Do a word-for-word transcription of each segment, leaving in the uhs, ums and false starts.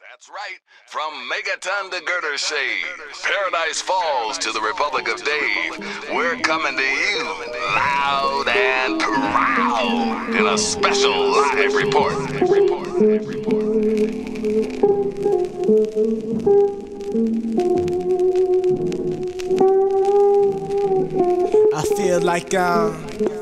That's right. From Megaton to Girder Shade, Paradise Falls to the Republic of Dave, we're coming to you loud and proud in a special live report. I feel like I'm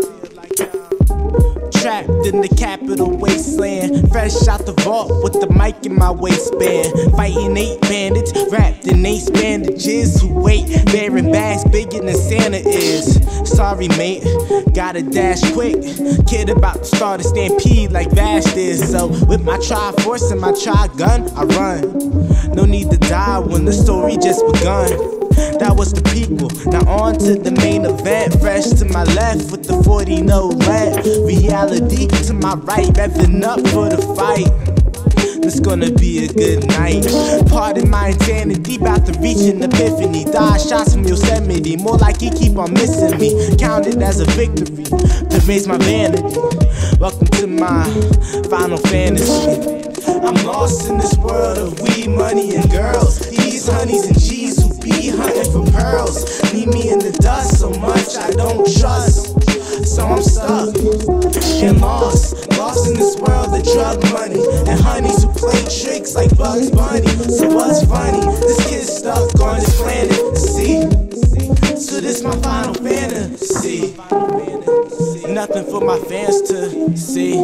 trapped in the capital wasteland, fresh out the vault with the mic in my waistband, fighting eight bandits wrapped in ace bandages who wait, bearing bags bigger than Santa is. Sorry mate, gotta dash quick, kid about to start a stampede like Vast is. So with my Tri-Force and my Tri-Gun, I run. No need to die when the story just begun. That was the people, now on to the main event. Fresh to my left with the forty no lead. Reality to my right, revving up for the fight. It's gonna be a good night. Pardon my insanity, about to reach an epiphany. Die shots from Yosemite, more like he keep on missing me. Count it as a victory to raise my vanity. Welcome to my final fantasy. I'm lost in this world of weed, money, and girls. These honeys and G's who be hunting for pearls. Leave me in the dust so much I don't trust. So I'm stuck and lost, lost in this world of drug money and honeys who play tricks like Bugs Bunny. So what's funny? This kid's stuck on this planet, see? So this my final fantasy. Nothing for my fans to see.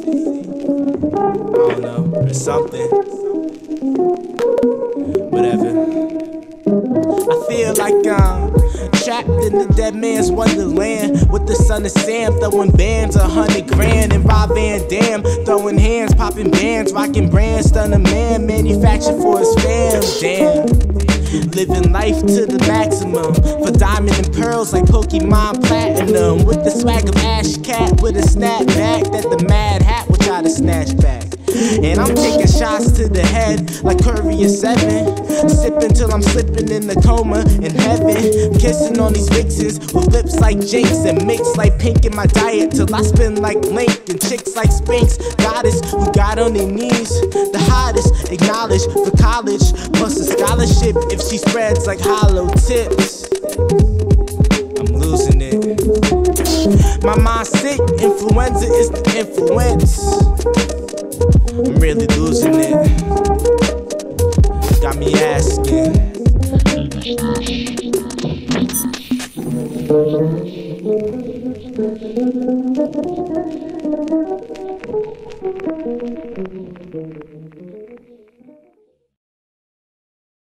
I don't know, or something. Whatever. I feel like I'm trapped in the dead man's wonderland with the son of Sam throwing bands a hundred grand and Rob Van Dam throwing hands, popping bands, rocking brands, stunning man, manufactured for his fam. Damn, living life to the maximum for diamond and pearls like Pokemon Platinum with the swag of Ash Cat with a snapback that the Mad Hat will try to snatch back. And I'm taking shots to the head like Curry and Seven, sipping till I'm slipping in the coma in heaven, kissing on these vixens with lips like Jinx and mix like pink in my diet till I spin like Link and chicks like Spinks, goddess who got on their knees, the hottest, acknowledged for college plus a scholarship if she spreads like hollow tips. I'm losing it. My mind's sick, influenza is the influence. I'm really losing it. Got me asking.